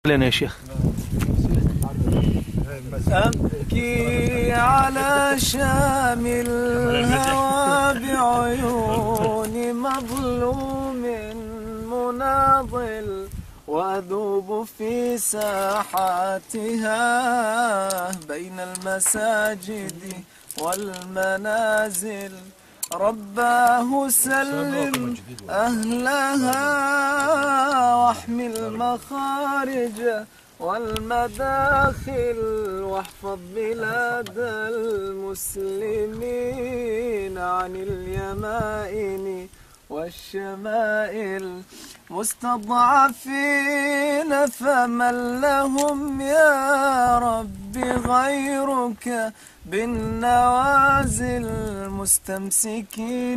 لنا يا شيخ. أبكي على شام الهوى بعيون مظلوم مناضل، وأذوب في ساحاتها بين المساجد والمنازل. رباه سلم أهلها واحمي المخارج والمداخل، واحفظ بلاد المسلمين عن اليمائن والشمائل. مستضعفين فمن لهم يا رب غيرك بالنوازل، مستمسكين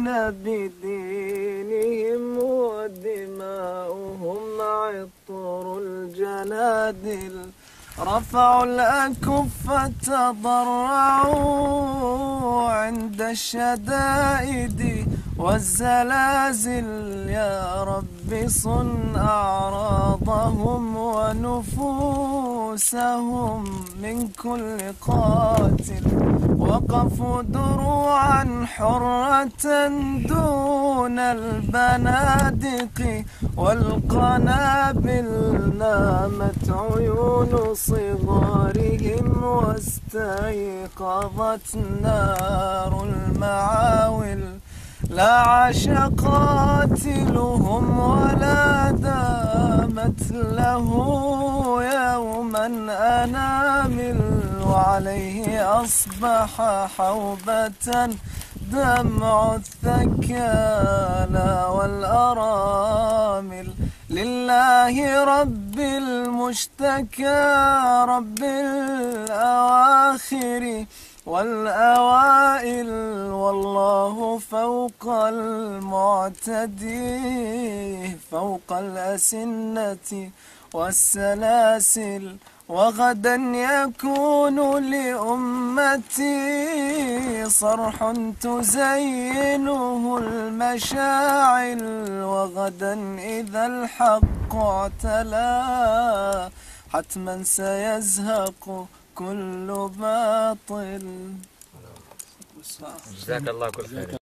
بدينهم ودماؤهم عطر الجنادل. رفعوا الأكف تضرعوا عند الشدائد والزلازل. يا رب صن أعراضهم ونفوسهم من كل قاتل. وقفوا دروعا حرة دون البنادق والقنابل. نامت عيون صغارهم واستيقظت نار المعاول. لا عاش قاتلهم ولا دامت له يوما أنامل، وعليه أصبح حوبة دمع الثكالى والأرامل. لله رب المشتكى رب الأواخر والأوائل، والله فوق المعتدي فوق الأسنة والسلاسل. وغدا يكون لأمتي صرح تزينه المشاعل، وغدا إذا الحق اعتلى حتما سيزهق كل باطل. جزاك الله كل خير.